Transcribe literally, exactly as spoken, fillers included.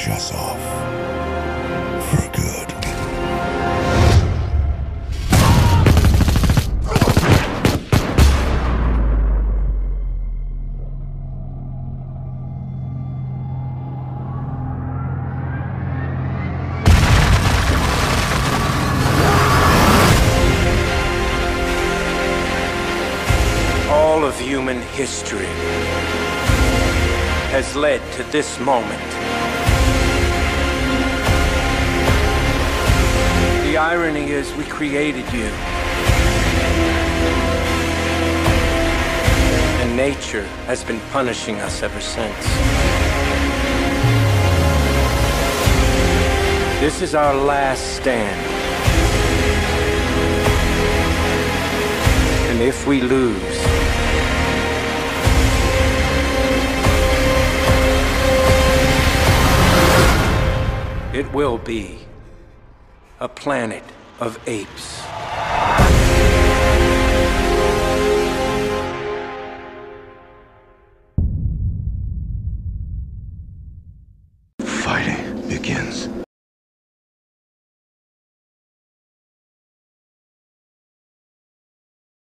finish us off for good. All of human history has led to this moment. The irony is we created you. And nature has been punishing us ever since. This is our last stand. And if we lose, it will be a planet of apes. Fighting begins.